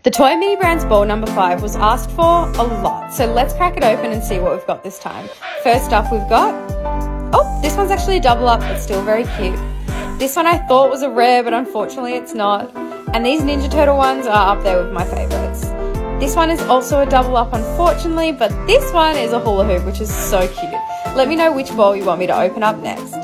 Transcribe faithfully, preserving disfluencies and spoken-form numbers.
The Toy Mini Brands ball number five was asked for a lot, so let's crack it open and see what we've got this time. First up we've got, oh, this one's actually a double up, but still very cute. This one I thought was a rare, but unfortunately it's not. And these Ninja Turtle ones are up there with my favourites. This one is also a double up, unfortunately, but this one is a hula hoop, which is so cute. Let me know which ball you want me to open up next.